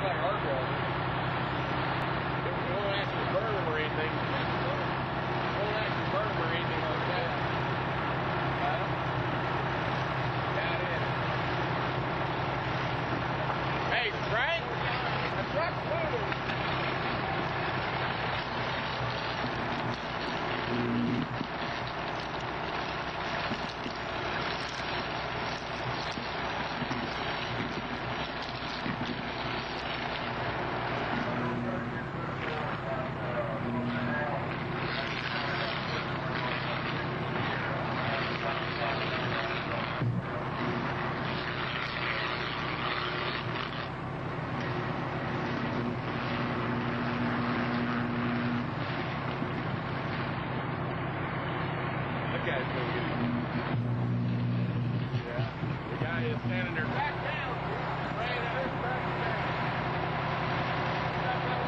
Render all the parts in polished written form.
like arc welder. You won't actually burn them or anything. You won't actually burn them or anything like that. Got it. Hey, Frank, the truck's moving. That guy's so good. Yeah. The guy is standing there. Back down. Right there. Back down. Back down.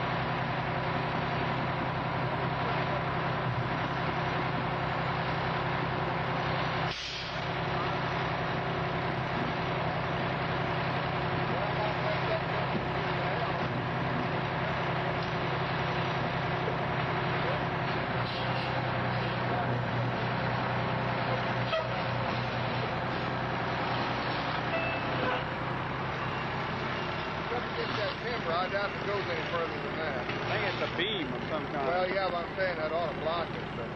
Get that timber, I doubt it goes any further than that. I think it's a beam of some kind. Well, yeah, but I'm saying that ought to block it, but...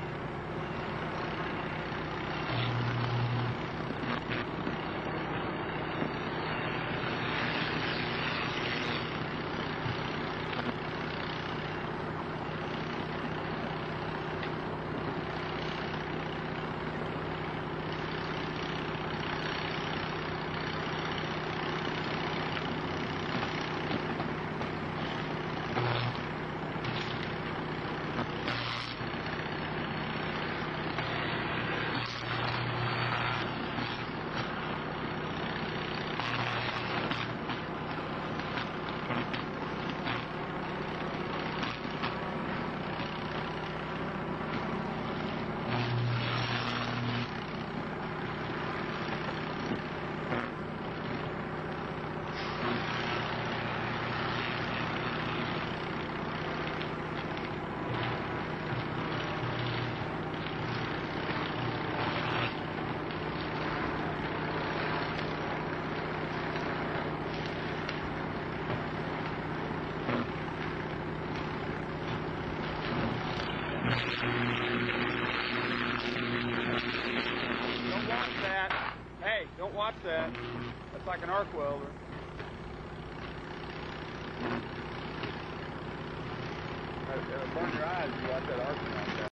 Don't watch that. Hey, don't watch that. That's like an arc welder. It'll burn your eyes if you watch that arc like that.